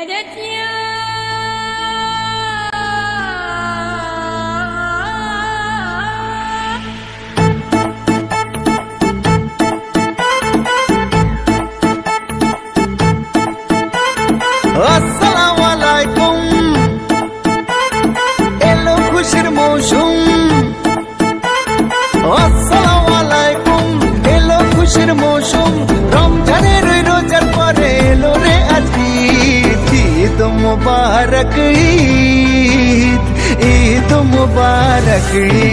अस्सलामुअलैकुम एलो खुशिर मौसुम अस्सलामुअलैकुम एलो खुशिर मौसुम रमजानेर रोजार परे एलो रे आज ईद मुबारक ईद मुबारक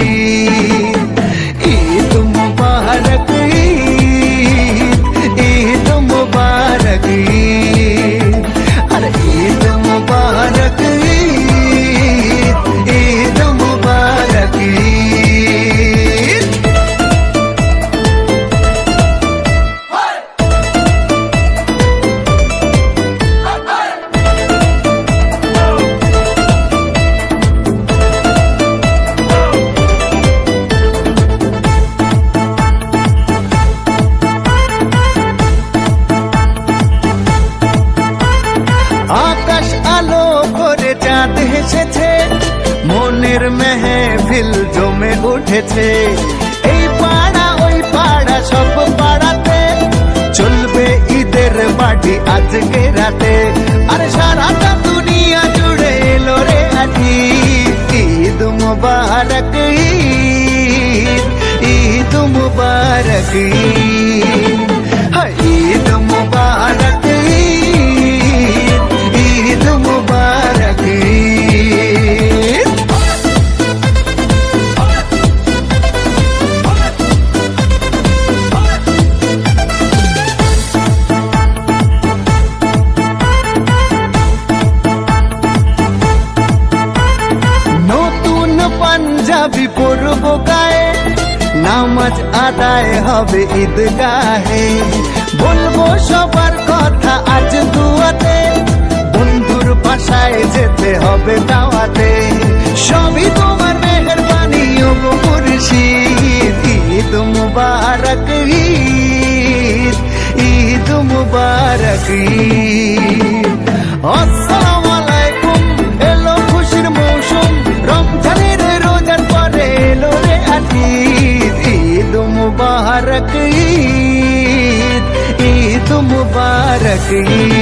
ईद मुबारक ईद मुबारक ईद मुबारक ईद मुबारक आकाश आलो करे चाँद हेसेছে মনের মেহফিল জমে উঠেছে এই পাড়া ওই পাড়া সব পাড়াতে চলবে ঈদের পার্টি আজকে রাতে আরে সারাটা দুনিয়া জুড়ে এলো রে আজ ঈদ মুবারক ঈদ মুবারক ঈদ মুবারক ईद मुबारक নতুন পাঞ্জাবি পরব গায়ে নামাজ আদায় হবে ঈদগাহে বলবো সবার কথা আজ দুয়াতে বন্ধুর বাসায় যেতে হবে দাওয়াতে সবই তোমার মেহেরবানি ও মুর্শিদ ঈদ মুবারক ঈদ মুবারক আসসালামু আলাইকুম এলো খুশির মৌসুম রমজানের রোজার পরে এলো রে আজ ঈদ মুবারক ঈদ মুবারক